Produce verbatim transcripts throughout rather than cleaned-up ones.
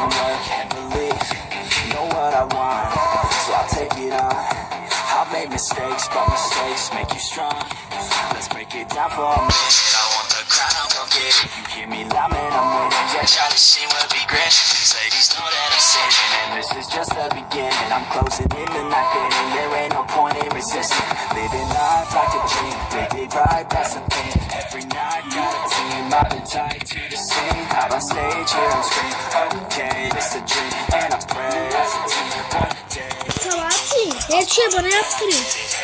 and work and believe. Know what I want, so I'll take it on. I've made mistakes, but mistakes make you strong. Let's break it down for a minute. I want the crown, I'm gon' get it. You hear me loud, man, I'm winning. Yeah, Charlie Sheen will be great. These ladies know that I'm sinning, and this is just the beginning. I'm closing in the night inning. There ain't no point in resisting. Living life like a dream, live it right, that's the thing. Every night got a team, I've been tied to the scene. Out on stage, here on screen. Okay, it's a dream, and I pray as a team one day. Salati, lecce bana yaptırayım.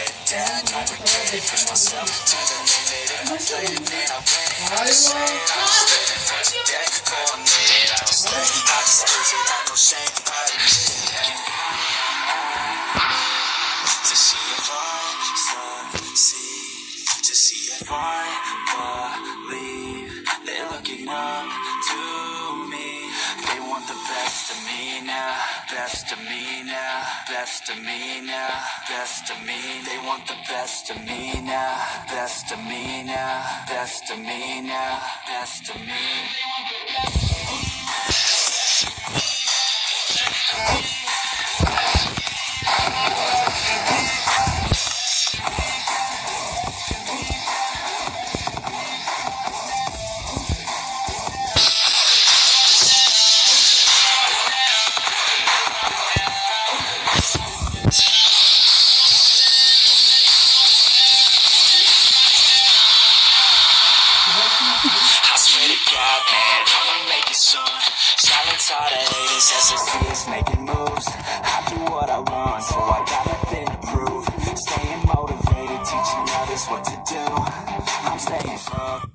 They're looking up to me. They want the best of me now, best of me now, best of me now, best of me. They want the best of me now, best of me now, best of me now, best of me. All the haters as I see us making moves. I do what I want, so I got nothing to prove. Staying motivated, teaching others what to do. I'm staying focused.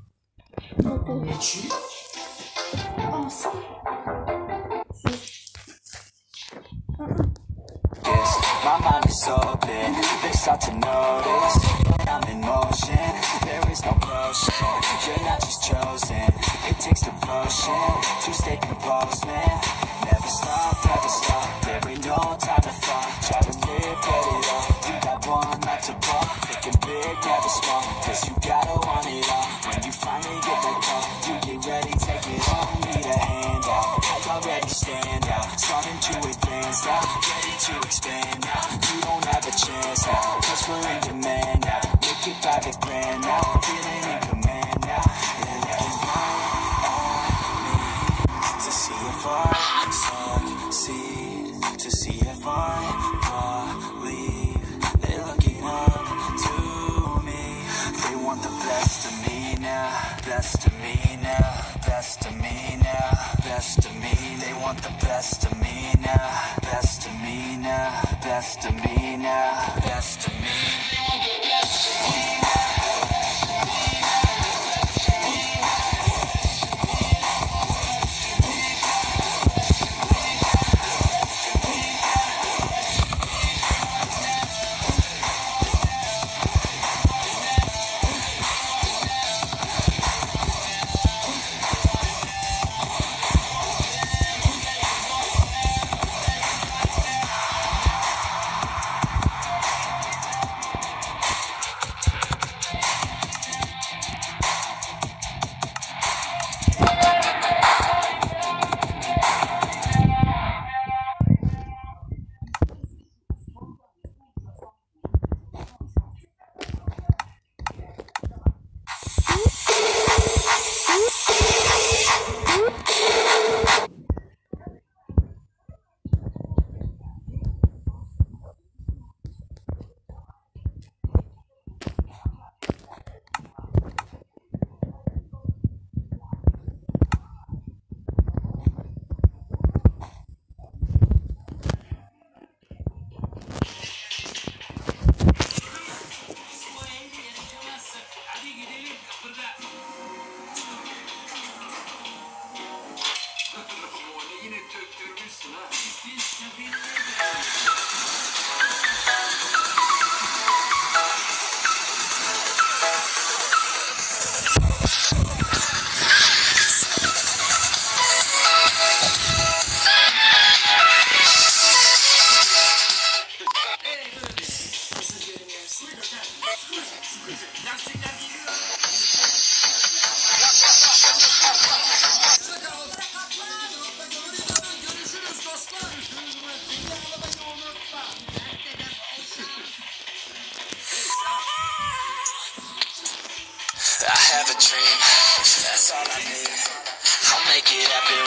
My mind is open, they start to notice I'm in motion, there is no potion. You're not just chosen, it takes devotion to stay composed, man. Never stop, never stop, there ain't no time to fall. Try to live, get it all, you got one life to ball. Thinking big, never small, cause you gotta want it all. When you finally get that call, you get ready, take it all. Need a hand out, I already stand out. Starting to advance now, ready to expand now. You don't have a chance now, cause we're in demand now. Make it by the grand now, feeling in command now. They're looking right on me to see if I succeed, to see if I believe. They're looking up to me. They want the best of me now, best of me now, best of me now, best of me. They want the best of me now, best of me now, best of me now, best of me. They want the best of me now.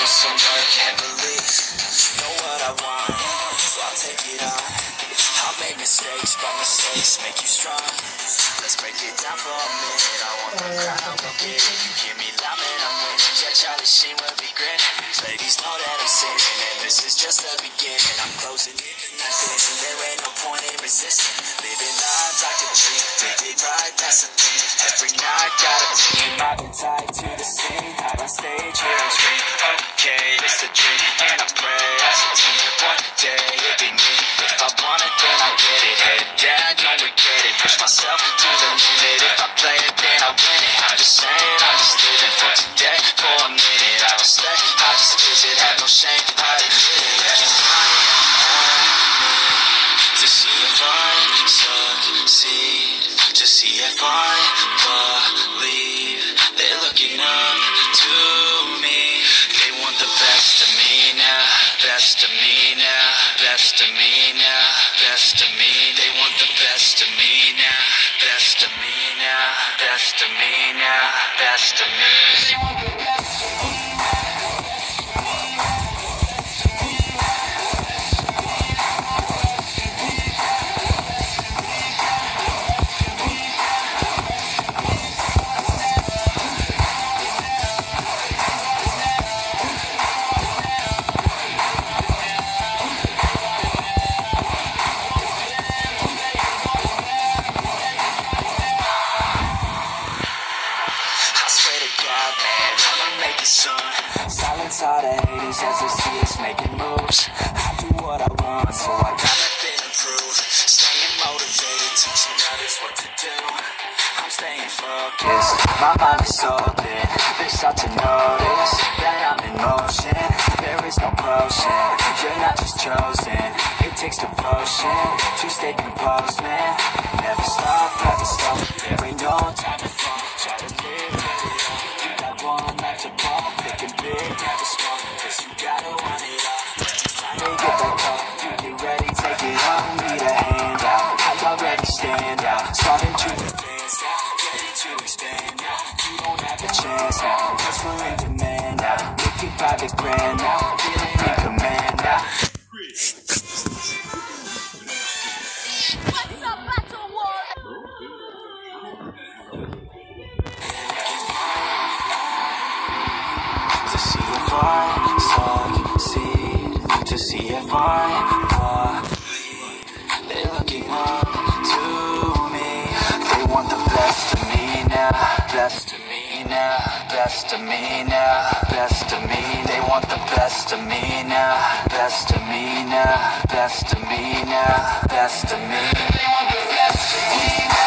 do some work and believe. Know what I want, so I'll take it on. I'll make mistakes, but mistakes make you strong. Let's break it down for a minute. I want the crowd, go get it. You hear me loud, man, I'm winning. Yeah, Charlie Sheen will be grinning. Ladies know that I'm sinning, and this is just the beginning. I'm closing in and not thinking. There ain't no point in resisting. Living life like a dream. Take it right, that's the thing. Every night, got a team. I've been tied to the scene. Out on stage, here I'm screaming. Okay, it's a dream, and I pray as a team. One day, it'll be me. If I want it, then I get it. Head down, don't regret it. Push myself to the limit. If I play it, then I win it. I'm just saying, I'm just living for today. For a minute, I don't stay. I just visit, have no shame. I admit it. To see if I succeed, to see if I believe. They're looking up to me. They want the best of me now, best of me now, best of me now, best of me. They want the best of me now, best of me now, best of me now, best of me. They want the best of me. Silence all the haters as they see us making moves. I do what I want, so I got nothing to prove. Staying motivated, teaching others what to do. I'm staying focused, my mind is open. They start to notice that I'm in motion. There is no potion, you're not just chosen. It takes devotion to stay composed, man. Never stop, never stop. There ain't no time to fall. Try to live it up. You got one life to ball. Thinking big, never small. Cause you gotta want it all. When you finally get that call, you get ready, take it on. Need a hand out. I already stand out. Starting to advance now. Ready to expand now. You don't have a chance now. Cause we're in demand now. Making private grand now. Feeling in command now. What's up, Battle War? To see if I succeed, to see if I believe. They're looking up to me. They want the best of me now, best of me now, best of me now, best of me. They want the best of me now, best of me now, best of me now, best of me. They want the best of me now.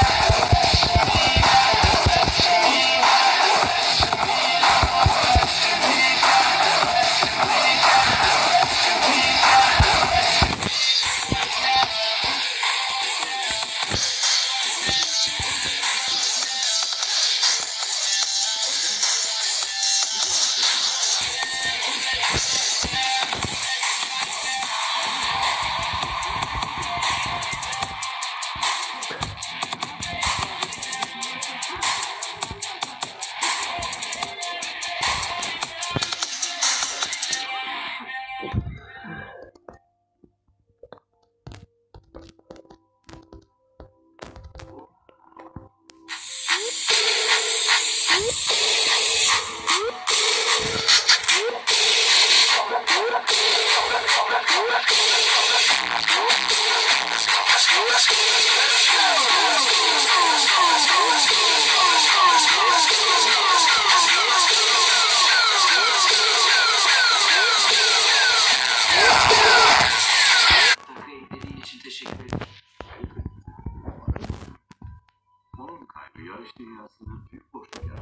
Dediğin için teşekkür ederim. Form kaybı yarış dünyasında büyük boşluk